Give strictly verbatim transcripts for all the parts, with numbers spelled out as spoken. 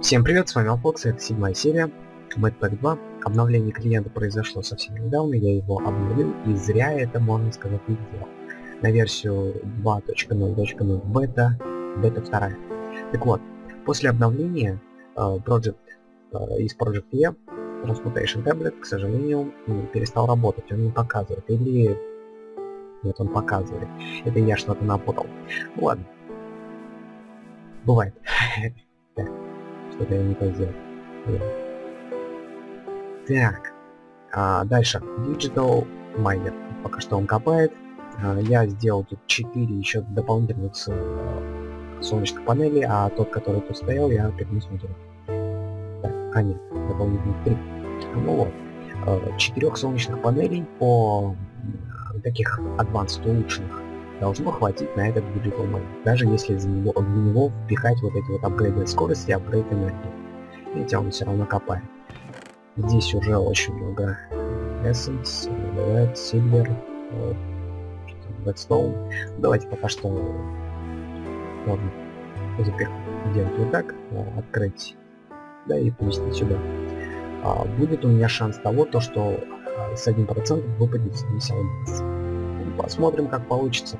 Всем привет, с вами Алфокс, это седьмая серия, Мэдпэк два. Обновление клиента произошло совсем недавно, я его обновил, и зря это, можно сказать, не сделал. На версию два точка ноль точка ноль бета, бета два. Так вот, после обновления uh, Project, uh, из Project E, Transmutation Tablet, к сожалению, перестал работать, он не показывает, или... Нет, он показывает. Это я что-то напутал. Ну ладно. Бывает. Что-то я не то сделал. Так. А, дальше. Digital Miner. Пока что он копает. А, я сделал тут четыре еще дополнительных с, а, солнечных панелей, а тот, который тут стоял, я перенес на туда. Так, а нет, дополнительных три. Ну вот. А, четырех солнечных панелей по а, таких advanced улучшенных должно хватить на этот Digital Miner, даже если за него, в него впихать вот эти вот апгрейды скорости и апгрейд энергии. Видите, он все равно копает. Здесь уже очень много Essence, Red, Silver, Redstone. Давайте пока что можно сделать вот так, открыть, да, и поместить сюда. А, будет у меня шанс того, то, что с одним процентом выпадет здесь алмаз. Посмотрим, как получится.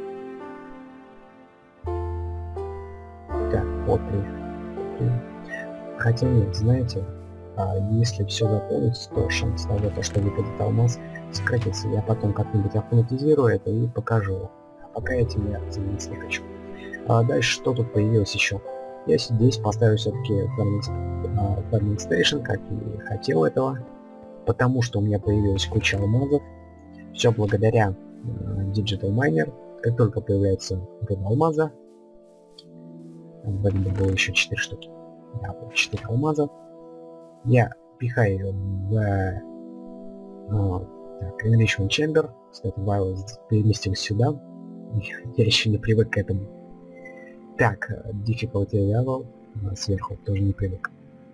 Так, вот приехали. Хотя нет, знаете, а если все заполнится, то шанс того, то, что выпадет алмаз, сократится. Я потом как-нибудь автоматизирую это и покажу. А пока этим я заниматься не хочу. А дальше что тут появилось еще? Я здесь поставлю все-таки Farming, Farming Station, как и хотел этого, потому что у меня появилась куча алмазов. Все благодаря Digital Miner. Как только появляется руда алмаза, в этом было еще четыре штуки, да, четыре алмаза, я пихаю ее в а, так, Enrichment Chamber. Кстати, Вайло переместил сюда. Я еще не привык к этому. Так, Difficulty Level сверху тоже не привык.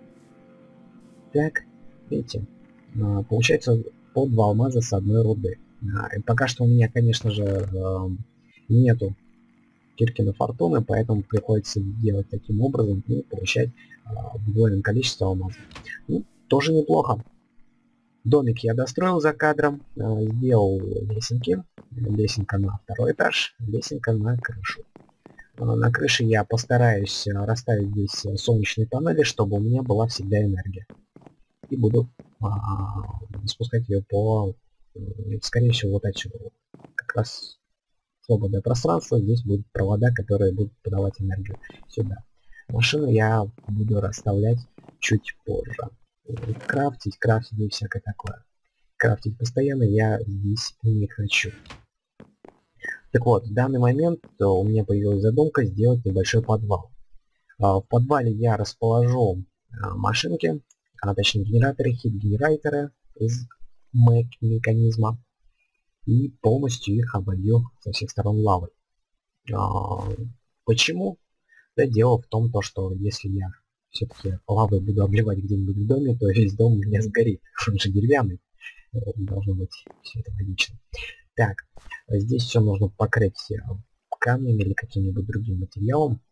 Так, видите, а, получается по два алмаза с одной руды. А, пока что у меня, конечно же, э, нету Киркина фортуны, поэтому приходится делать таким образом и получать э, удвоенное количество алмазов. Ну, тоже неплохо. Домик я достроил за кадром, э, сделал лесенки. Лесенка на второй этаж, лесенка на крышу. Э, на крыше я постараюсь расставить здесь солнечные панели, чтобы у меня была всегда энергия. И буду э, спускать ее по... скорее всего, вот отсюда. Как раз свободное пространство, здесь будут провода, которые будут подавать энергию сюда. Машину я буду расставлять чуть позже. Крафтить, крафтить и всякое такое. Крафтить постоянно я здесь не хочу. Так вот, в данный момент у меня появилась задумка сделать небольшой подвал. В подвале я расположу машинки, а точнее генераторы, хит-генераторы из механизма, и полностью их оболью со всех сторон лавой. А, почему? Да, дело в том, то, что если я все-таки лавой буду обливать где-нибудь в доме, то весь дом у меня сгорит. Он же деревянный. Должно быть все это логично. Так, здесь все нужно покрыть камнем или каким-нибудь другим материалом,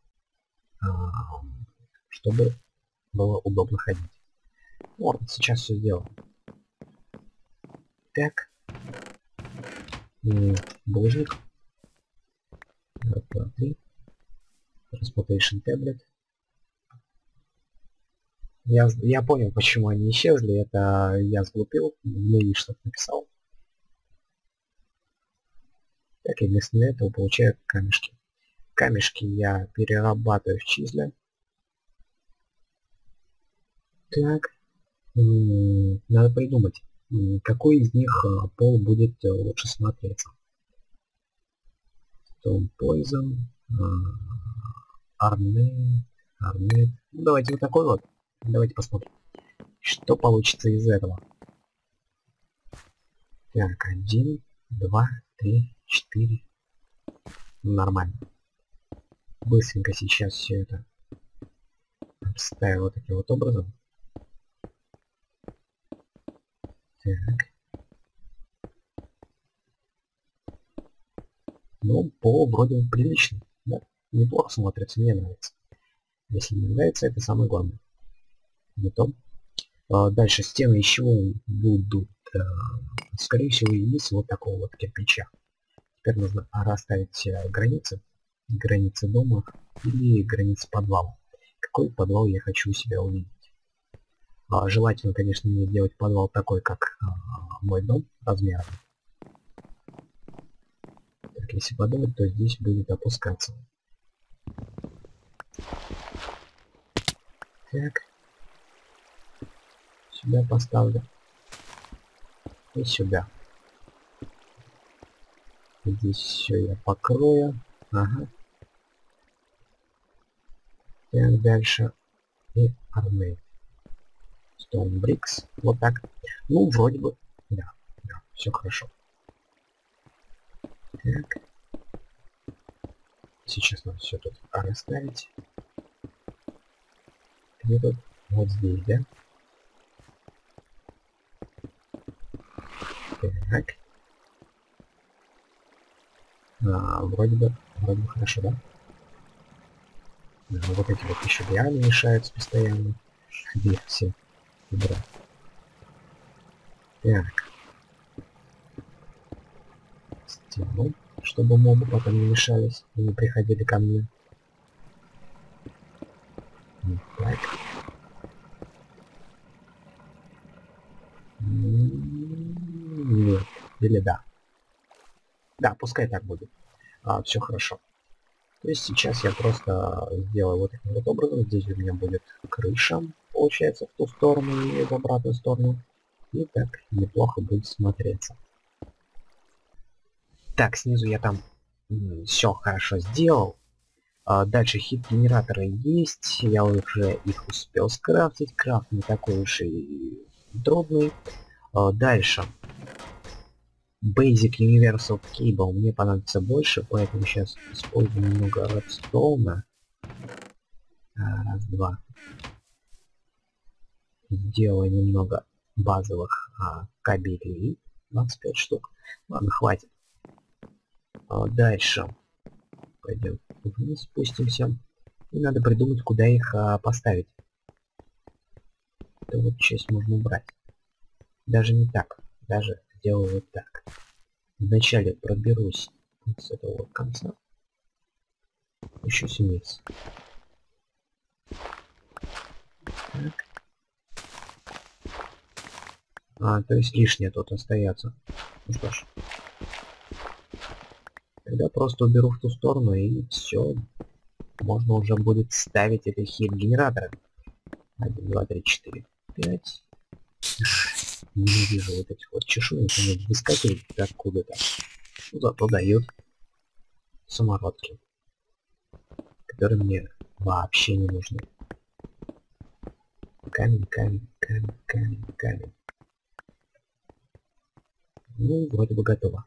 чтобы было удобно ходить. Вот, сейчас все сделаем. Так. Булыжник. Раз, два, три. Transmutation Tablet. Я, я понял, почему они исчезли. Это я сглупил. Мне что-то написал. Так, и вместо этого получаю камешки. Камешки я перерабатываю в числа. Так. Надо придумать, какой из них пол будет лучше смотреться. Stone Poison, Arnett, Arnett. Ну, давайте вот такой вот. Давайте посмотрим, что получится из этого. Так, один, два, три, четыре. Нормально. Быстренько сейчас все это обставил вот таким вот образом. Так. Ну, пол вроде бы приличный, да? Неплохо смотрится, мне нравится. Если не нравится, это самое главное. не то. А, дальше стены из чего будут? А, скорее всего, из вот такого вот кирпича. Теперь нужно расставить границы. Границы дома или границы подвала. Какой подвал я хочу у себя увидеть? А, желательно, конечно, мне сделать подвал такой, как а, мой дом размером. Так, если подумать, то здесь будет опускаться. Так. Сюда поставлю. И сюда. Здесь все я покрою. Ага. Так, дальше. И армей. Stone Bricks. Вот так. Ну, вроде бы. Да, да, все хорошо. Так. Сейчас надо все тут расставить. Где тут? Вот здесь, да? Так. А, вроде бы, вроде бы хорошо, да? Да, вот эти вот еще реально мешаются постоянно. Где все? Убрать. Так. Стену, чтобы мобы потом не мешались и не приходили ко мне. Вот так. Нет. Или да. Да, пускай так будет. А, все хорошо. То есть сейчас я просто сделаю вот таким вот образом. Здесь у меня будет крыша, получается, в ту сторону и в обратную сторону. И так неплохо будет смотреться. Так, снизу я там все хорошо сделал. А дальше хит-генераторы есть. Я уже их успел скрафтить. Крафт не такой уж и трудный. А дальше. Basic Universal Cable мне понадобится больше, поэтому сейчас использую немного редстоуна. Раз, два. Сделаю немного базовых а, кабелей. двадцать пять штук. Ладно, хватит. А дальше. Пойдем вниз, спустимся. И надо придумать, куда их а, поставить. Эту вот часть можно убрать. Даже не так. Даже сделаю вот так. Вначале проберусь вот с этого вот конца. Еще вниз. Так. А, то есть лишнее тут остается. Ну что ж. Тогда просто уберу в ту сторону и все. Можно уже будет ставить эти хит-генераторы. один, два, три, четыре, пять. Ненавижу вот этих вот чешуек, они выскакивают откуда-то. Ну, зато дают самородки, которые мне вообще не нужны. Камень, камень, камень, камень, камень. Ну, вроде бы готово.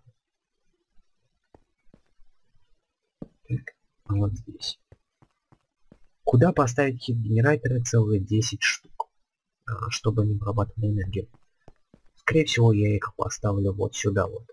Так, а вот здесь. Куда поставить хит-генераторы? Целые десять штук, чтобы они вырабатывали энергию. Скорее всего, я их поставлю вот сюда вот.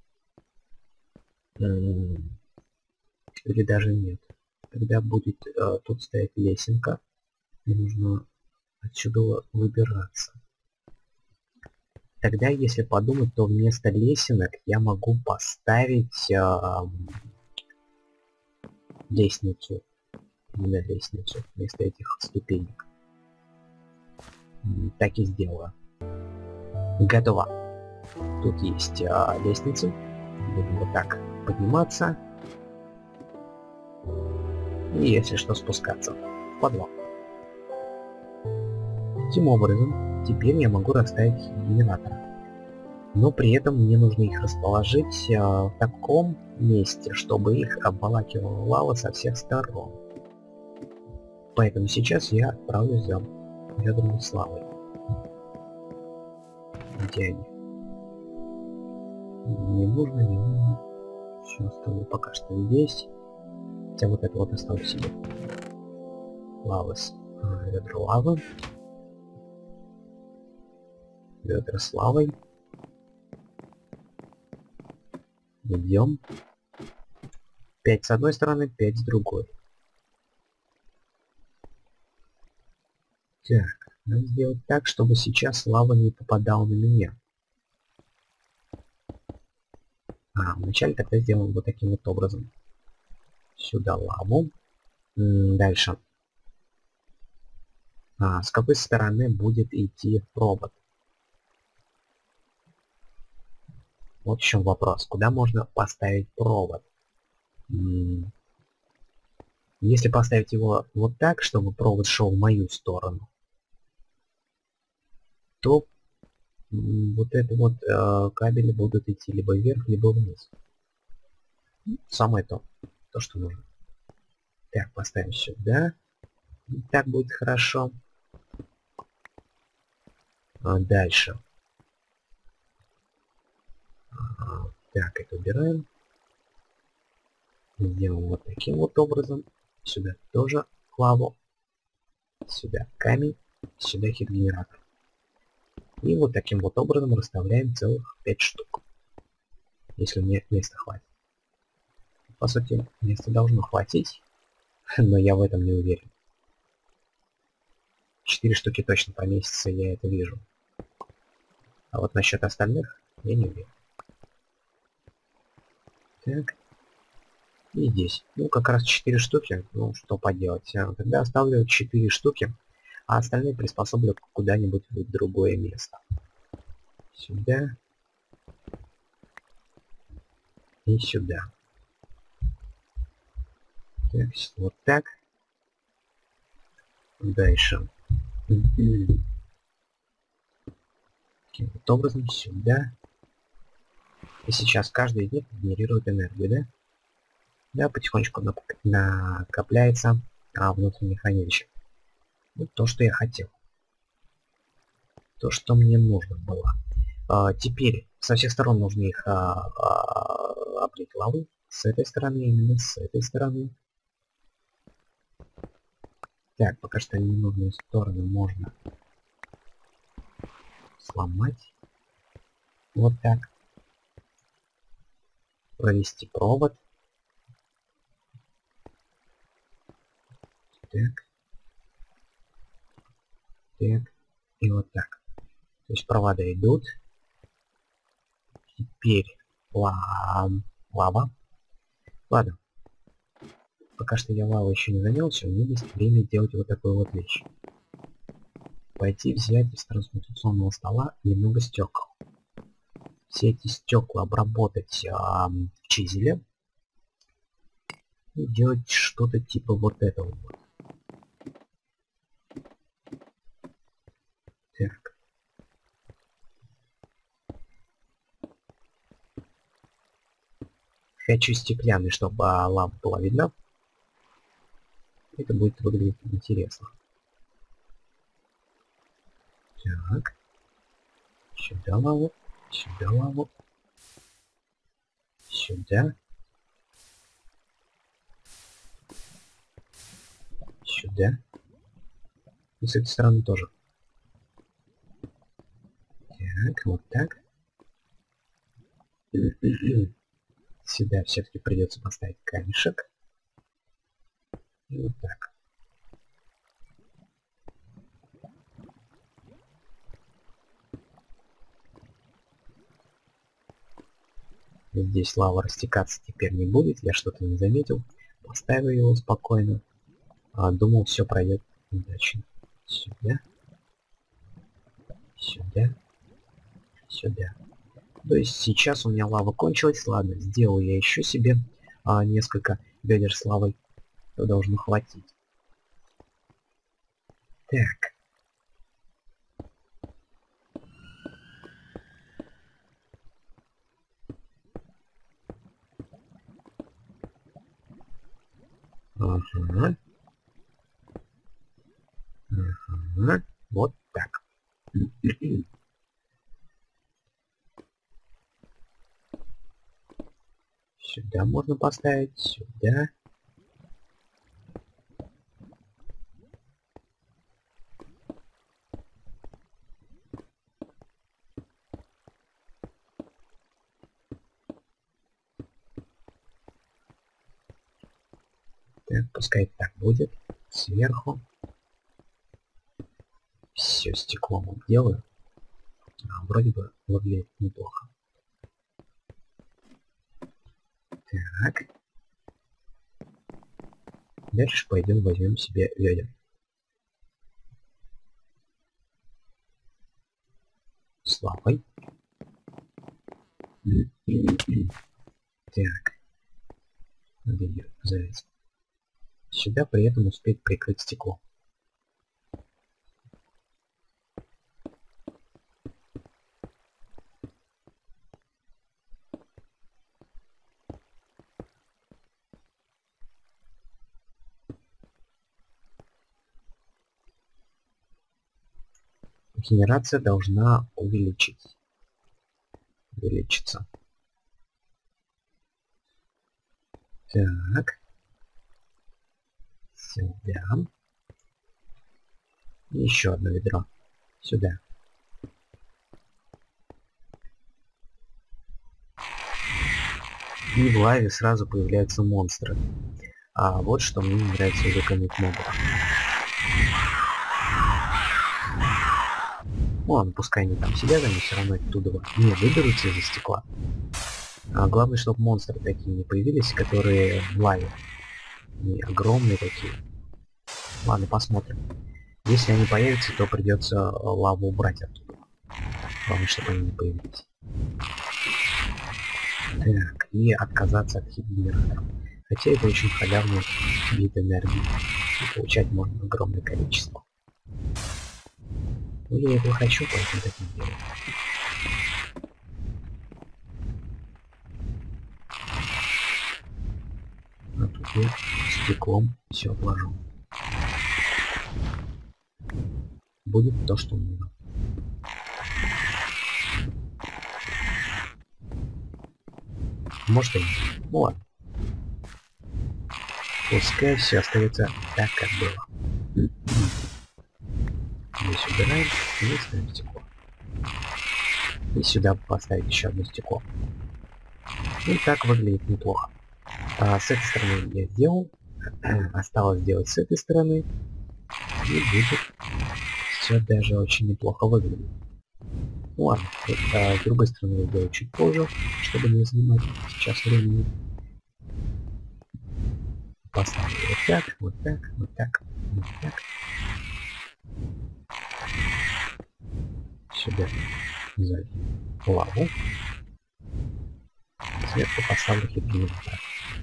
Или даже нет. Тогда будет э, тут стоять лесенка. И нужно отсюда выбираться. Тогда, если подумать, то вместо лесенок я могу поставить э, лестницу. Именно лестницу. Вместо этих ступенек. Так и сделаю. Готово. Тут есть э, лестница. Будем вот так подниматься. И если что, спускаться в подвал. Таким образом, теперь я могу расставить генераторы. Но при этом мне нужно их расположить э, в таком месте, чтобы их обволакивала лава со всех сторон. Поэтому сейчас я отправлюсь за ведрами с лавой. Где они? Не нужно, не нужно. Все оставлю пока что здесь. Хотя вот это вот оставлю себе. Лава с а, ведро лавы. Ведра с лавой. Идем. пять с одной стороны, пять с другой. Так. Надо сделать так, чтобы сейчас лава не попадала на меня. А, вначале тогда сделаем вот таким вот образом. Сюда лаву. М, дальше. А, с какой стороны будет идти провод? Вот в чем вопрос. Куда можно поставить провод? М, Если поставить его вот так, чтобы провод шел в мою сторону, то м, вот это вот э, кабели будут идти либо вверх, либо вниз. Самое то, то, что нужно. Так, поставим сюда. И так будет хорошо. А дальше. А, так, это убираем. Сделаем вот таким вот образом. Сюда тоже лаву. Сюда камень. Сюда хит-генератор. И вот таким вот образом расставляем целых пять штук. Если мне места хватит. По сути, места должно хватить, но я в этом не уверен. Четыре штуки точно поместится, я это вижу. А вот насчет остальных я не уверен. Так. И здесь. Ну, как раз четыре штуки. Ну, что поделать. Тогда оставлю четыре штуки, а остальные приспособлю куда-нибудь в другое место. Сюда. И сюда. Так, вот так. Дальше. Таким вот образом сюда. И сейчас каждый из них генерирует энергию, да? Да, потихонечку накопляется а, внутреннее хранилище. Вот то, что я хотел. То, что мне нужно было. А, теперь со всех сторон нужно их а, а, облить лавой. С этой стороны, именно с этой стороны. Так, пока что ненужные стороны можно сломать. Вот так. Провести провод. Так. Так. И вот так. То есть провода идут. Теперь ла... лава. Ладно. Пока что я лавой еще не занялся, у меня есть время делать вот такую вот вещь. Пойти взять из трансмутационного стола немного стекол. Все эти стекла обработать а, в чизеле. И делать что-то типа вот этого вот. Так. Хочу стеклянный, чтобы а, лава была видна. Это будет выглядеть интересно. Так. Сюда лаву. Сюда лаву. Сюда. Сюда. И с этой стороны тоже. Так, вот так. Сюда все-таки придется поставить камешек. И вот так. Здесь лава растекаться теперь не будет, я что-то не заметил. Поставил его спокойно. А, думал, все пройдет удачно. Сюда. Сюда. Сюда. То есть сейчас у меня лава кончилась. Ладно, сделаю я еще себе а, несколько ведер с лавой. То должно хватить. Так. Ага. Ага. Вот так. Сюда можно поставить, сюда. Так, пускай так будет. Сверху. все стеклом обделаю. А, вроде бы выглядит неплохо. Так. Дальше пойдем возьмем себе ведер. С лапой. Так. Надо ее залезть. Сюда при этом успеть прикрыть стекло. Генерация должна увеличить. Увеличиться. Так. Сюда. И еще одно ведро. Сюда. И в лаве сразу появляются монстры. А вот что мне не нравится в экономик мобов. Ладно, пускай они там сидят, они все равно оттуда не выберутся из-за стекла. А главное, чтобы монстры такие не появились, которые в лаве. Они огромные такие. Ладно, посмотрим. Если они появятся, то придется лаву убрать оттуда. Главное, чтобы они не появились. Так, и отказаться от хит-генератора. Хотя это очень халявный вид энергии. И получать можно огромное количество. Ну, я этого хочу, поэтому так не делаю. А тут я стеклом все обложу. Будет то, что нужно. Может и нет. Ну ладно. Пускай все остается так, как было. Здесь убираем и ставим стекло. И сюда поставить еще одно стекло. И так выглядит неплохо. А с этой стороны я сделал. Осталось сделать с этой стороны. И будет все даже очень неплохо выглядит. Ну ладно, а с другой стороны я сделаю чуть позже, чтобы не занимать сейчас времени. Поставлю вот так, вот так, вот так, вот так. Сюда залью лаву. Сверху поставлю хит-генератор.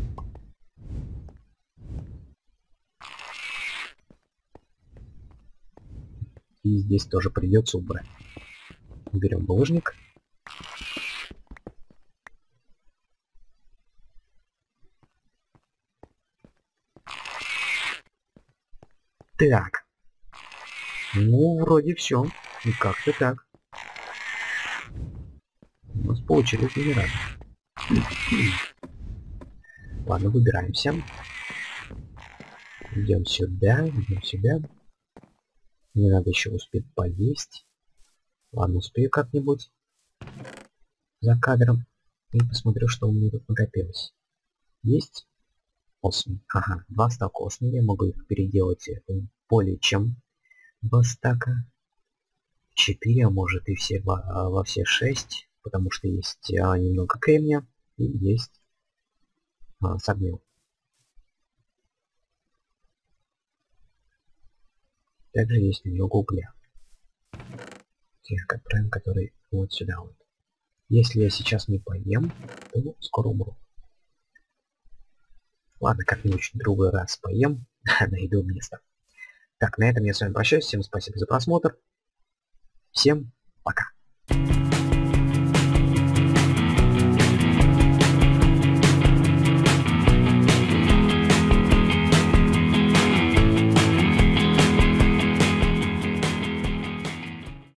И здесь тоже придется убрать. Берем булыжник. Так. Ну, вроде все. И как-то так. У нас получилось генератор. Ладно, выбираемся. Идем сюда, идем сюда. Мне надо еще успеть поесть. Ладно, успею как-нибудь за кадром. И посмотрю, что у меня тут накопилось. Есть осмий. Ага, два стака осмий. Я могу их переделать более чем два стака. четыре, а может и все во, во все шесть. Потому что есть а, немного кремния и есть а, сагмил. Также есть немного угля. Так, отправим, который вот сюда вот. Если я сейчас не поем, то скоро умру. Ладно, как-нибудь в другой раз поем, найду место. Так, на этом я с вами прощаюсь. Всем спасибо за просмотр. Всем пока.